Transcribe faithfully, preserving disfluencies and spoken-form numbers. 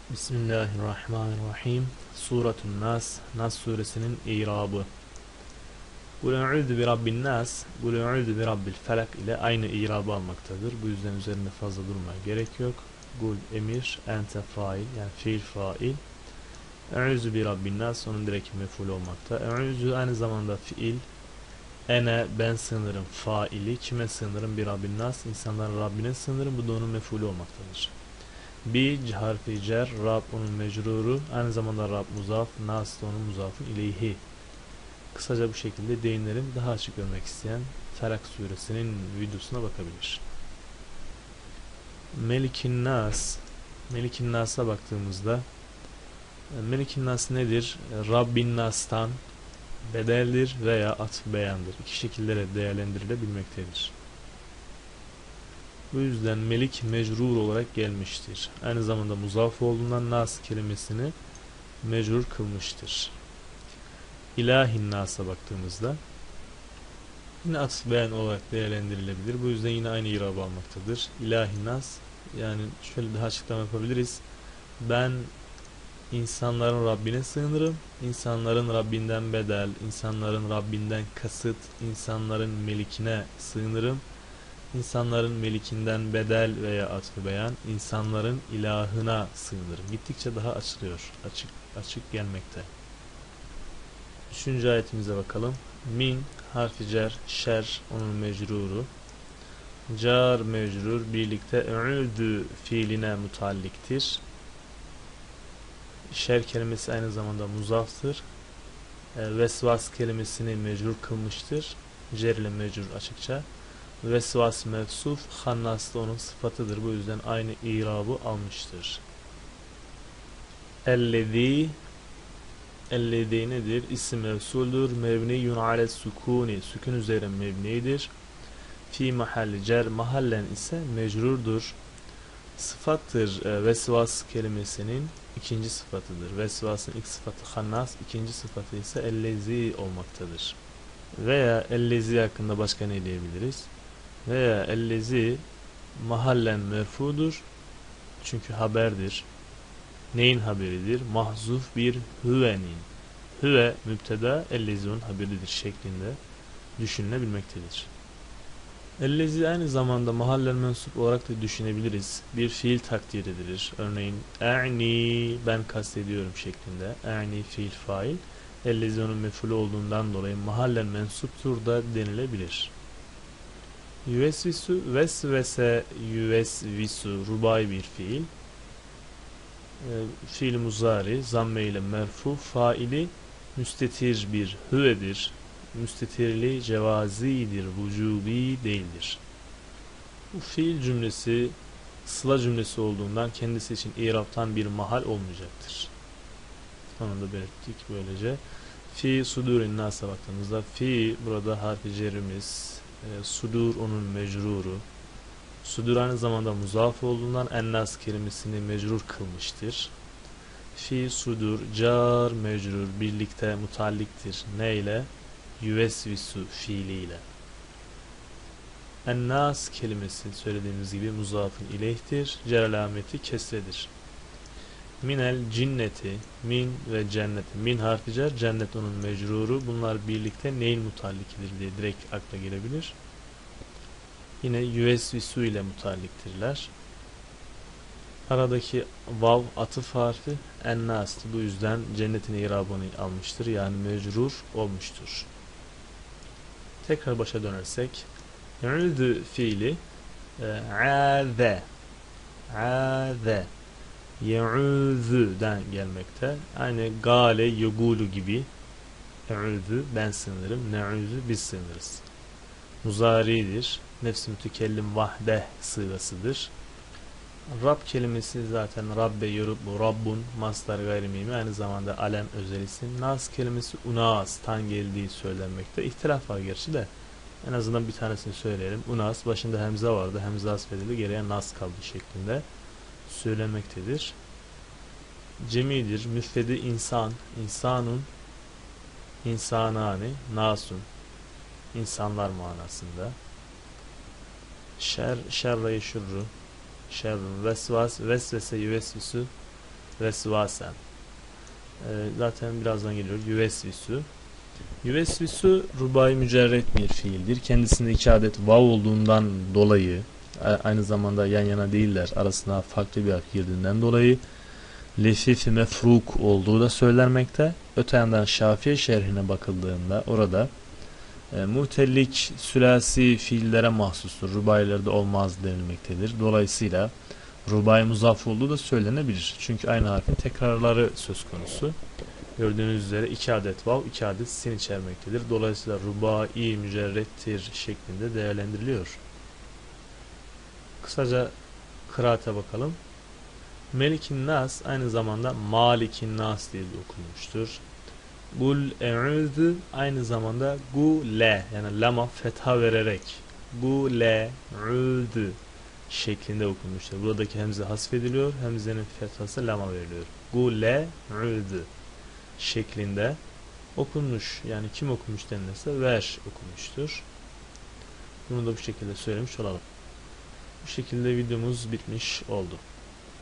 Bismillahirrahmanirrahim. Suratun Nas, Nas suresinin irabı. Kul e'udhu bi rabbin nas, kul e'udhu bi rabbil felak ile aynı irabı almaktadır. Bu yüzden üzerinde fazla durmaya gerek yok. Kul emir, ente fail, yani fiil fail. E'udhu bi rabbin nas, onun direkt mef'ul olmakta. E'udhu aynı zamanda fiil. Ene, ben sığınırım faili. Kime sığınırım? Bir rabbin nas, insanların Rabbine sığınırım. Bu da onun mef'ulü olmaktadır. Bi harfi cer, Rab onun mecruru, aynı zamanda Rab muzaf, nas da onun muzafın ileyhi. Kısaca bu şekilde değinelim. Daha açık görmek isteyen Felak suresinin videosuna bakabilir. Melikin Nas, Melikin Nas'a baktığımızda Melikin Nas nedir? Rabbin Nas'tan bedeldir veya atf beyandır. İki şekillere değerlendirilebilmektedir. Bu yüzden melik mecrur olarak gelmiştir. Aynı zamanda muzaf olduğundan nas kelimesini mecrur kılmıştır. İlahin nas'a baktığımızda yine atf beyan olarak değerlendirilebilir. Bu yüzden yine aynı irabı almaktadır. İlahin nas, yani şöyle daha açıklama yapabiliriz. Ben insanların Rabbine sığınırım. İnsanların Rabbinden bedel, insanların Rabbinden kasıt, insanların melikine sığınırım. İnsanların melikinden bedel veya atfı beyan, insanların ilahına sığınırım. Gittikçe daha açılıyor, açık açık gelmekte. Üçüncü ayetimize bakalım. Min harfi cer, şer onun mecruru. Car mecrur birlikte e'udü fiiline mutalliktir. Şer kelimesi aynı zamanda muzaftır. E, vesvas kelimesini mecrur kılmıştır. Cer ile mecrur açıkça. Vesvas mevsuf, hannas da onun sıfatıdır. Bu yüzden aynı irabı almıştır. Ellezî, ellezî nedir? İsim mevsuldür. Mevniyun ale sukuni, sükun üzere mebnidir. Fi mahalli cer, mahallen ise mecrurdur. Sıfattır. E, vesvas kelimesinin ikinci sıfatıdır. Vesvasın ilk sıfatı hannas, ikinci sıfatı ise ellezî olmaktadır. Veya ellezî hakkında başka ne diyebiliriz? Veya ellezi mahallen merfudur. Çünkü haberdir. Neyin haberidir? Mahzuf bir hüvenin. Hüve mübteda, ellezi onun haberidir şeklinde düşünülebilmektedir. Ellezi aynı zamanda mahallen mensup olarak da düşünebiliriz. Bir fiil takdir edilir. Örneğin e'ni, ben kastediyorum şeklinde. E'ni fiil fail. Ellezi onun mef'ulü olduğundan dolayı mahallen mensuptur da denilebilir. Yüvesvisu, vesvese yüvesvisu, rubai bir fiil. E, fiil muzari, zamme ile merfu, faili müstetir bir hüvedir. Müstetirli cevazidir, vücubi değildir. Bu fiil cümlesi sıla cümlesi olduğundan kendisi için i'raptan bir mahal olmayacaktır. Onu da belirttik böylece. Fi sudurin nas'a baktığımızda fi burada harfi cerimiz, e, sudur onun mecruru. Sudur aynı zamanda muzaf olduğundan ennas kelimesini mecrur kılmıştır. Fi sudur car mecrur birlikte mutalliktir. Ne ile? Yüvesvisu fiiliyle. Ennas kelimesi söylediğimiz gibi muzafın ileyhtir. Cer alameti kesredir. Minel cinneti, min ve cenneti. Min harfi cer, cennet onun mecruru. Bunlar birlikte neyin mutallikidir diye direkt akla gelebilir. Yine yüvesvisu ile mutalliktirler. Aradaki vav atıf harfi ennastı. Bu yüzden cennetin irabını almıştır. Yani mecrur olmuştur. Tekrar başa dönersek. Yu'udü fiili a'ze a'ze ye'udü'den gelmekte. Aynı gale yugulu gibi. E'udü ben sığınırım. Ne'udü biz sığınırız. Muzaridir. Nefs-i mütekellim vahdeh sığasıdır. Rab kelimesi zaten Rabbe yurubbu Rabbun mastar gayrimimi aynı zamanda alem özel isim. Nas kelimesi unas tan geldiği söylenmekte. İhtilaf var gerçi de en azından bir tanesini söyleyelim. Unas başında hemze vardı. Hemze asfedildi. Geriye nas kaldı şeklinde söylenmektedir. Cemidir. Müfredi insan. İnsanun insanani nasun insanlar manasında. Şer, şerre yeşurru, şer, vesvas, vesvese, yüvesvisu, vesvasen. Ee, zaten birazdan geliyor. Yüvesvisu. Yüvesvisu rubai mücerret bir fiildir. Kendisinde iki adet vav olduğundan dolayı, aynı zamanda yan yana değiller, arasına farklı bir harf girdiğinden dolayı lefif mefruk olduğu da söylenmekte. Öte yandan Şafii şerhine bakıldığında orada e, muhtellik sülasi fiillere mahsustur. Rubailerde olmaz denilmektedir. Dolayısıyla rubai muzaf olduğu da söylenebilir. Çünkü aynı harfin tekrarları söz konusu. Gördüğünüz üzere iki adet vav, iki adet sin içermektedir. Dolayısıyla rubai mücerrettir şeklinde değerlendiriliyor. Kısaca kıraate bakalım. Melikin Nas aynı zamanda Malikin Nas diye de okunmuştur. Gul e'udhu aynı zamanda gule, yani lama fetha vererek gule e'udhu şeklinde okunmuştur. Buradaki hemze hasfediliyor. Hemzenin fethası lama veriliyor. Gule e'udhu şeklinde okunmuş. Yani kim okumuş denilirse ver okumuştur. Bunu da bu şekilde söylemiş olalım. Bu şekilde videomuz bitmiş oldu.